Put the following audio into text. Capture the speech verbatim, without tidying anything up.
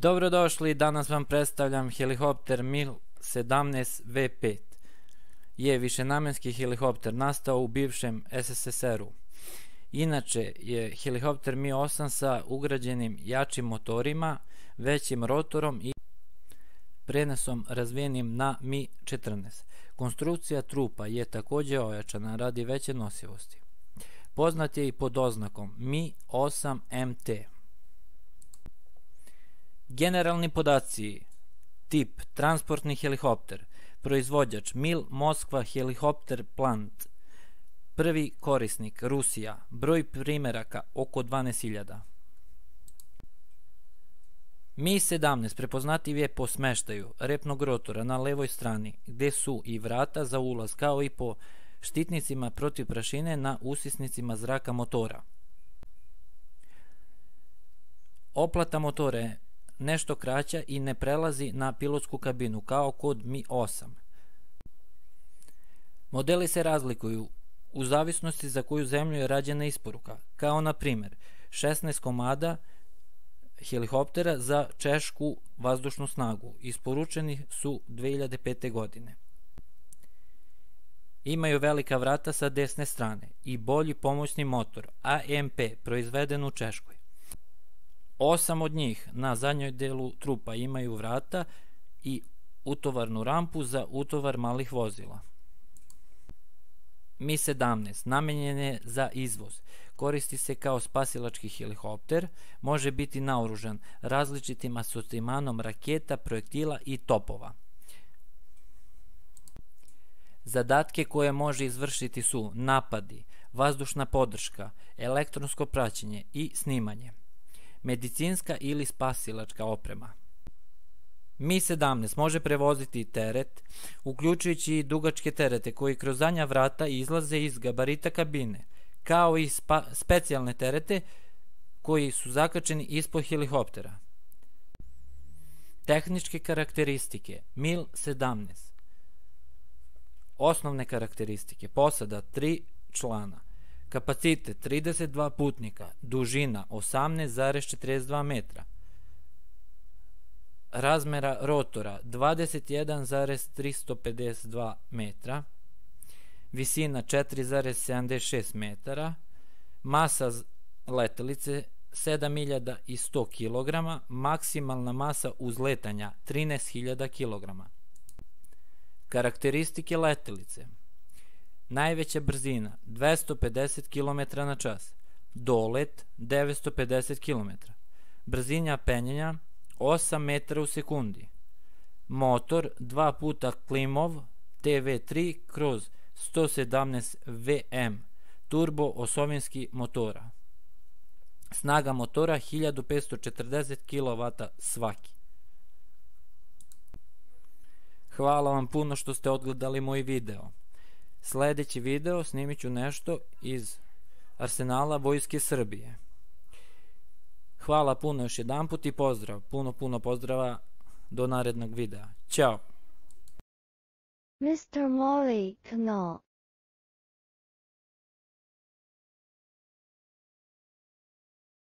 Dobrodošli, danas vam predstavljam helikopter MiL sedamnaest V pet. Je višenamenski helikopter, nastao u bivšem S S S R-u. Inače je helikopter Mi osam sa ugrađenim jačim motorima, većim rotorom i prenosom razvijenim na Mi četrnaest. Konstrukcija trupa je također ojačana radi veće nosivosti. Poznat je i pod oznakom Mi osam M T. Generalni podaci: tip transportni helikopter, proizvođač MiL Moskva Helikopter Plant, prvi korisnik Rusija, broj primeraka oko dvanaest hiljada. Mi sedamnaest prepoznatljiv je po smeštaju repnog rotora na levoj strani, gde su i vrata za ulaz, kao i po štitnicima protiv prašine na usisnicima zraka motora. Oplata motora je nešto kraća i ne prelazi na pilotsku kabinu kao kod Mi osam. Modeli se razlikuju u zavisnosti za koju zemlju je rađena isporuka, kao na primjer šesnaest komada helikoptera za češku vazdušnu snagu, isporučeni su dve hiljade pete. godine. Imaju velika vrata sa desne strane i bolji pomoćni motor A M P proizveden u Češkoj. Osam od njih na zadnjoj delu trupa imaju vrata i utovarnu rampu za utovar malih vozila. Mi sedamnaest namenjen je za izvoz. Koristi se kao spasilački helikopter, može biti naoružan različitim asortimanom raketa, projektila i topova. Zadatke koje može izvršiti su napadi, vazdušna podrška, elektronsko praćenje i snimanje, medicinska ili spasilačka oprema. Mi sedamnaest može prevoziti teret, uključujući i dugačke terete koji kroz zadnja vrata izlaze iz gabarita kabine, kao i specijalne terete koji su zakačeni ispod helikoptera. Tehničke karakteristike MiL sedamnaest. Osnovne karakteristike: posada tri člana, kapacitet trideset dva putnika, dužina osamnaest zarez četrdeset dva metra, razmera rotora dvadeset jedan zarez trista pedeset dva metra, visina četiri zarez sedamdeset šest metara, masa letelice sedam hiljada sto kilograma, maksimalna masa uzletanja trinaest hiljada kilograma. Karakteristike letelice: najveća brzina dvesta pedeset kilometara na čas, dolet devetsto pedeset kilometara, brzina penjanja osam metara u sekundi, motor dva puta Klimov T V tri kroz sto sedamnaest V M, turbo osovinski motora, snaga motora hiljadu petsto četrdeset kilovata svaki. Hvala vam puno što ste odgledali moj video. Sljedeći video snimit ću nešto iz arsenala Vojske Srbije. Hvala puno još jedan put i pozdrav. Puno, puno pozdrava do narednog videa. Ćao! mister Molly kanal.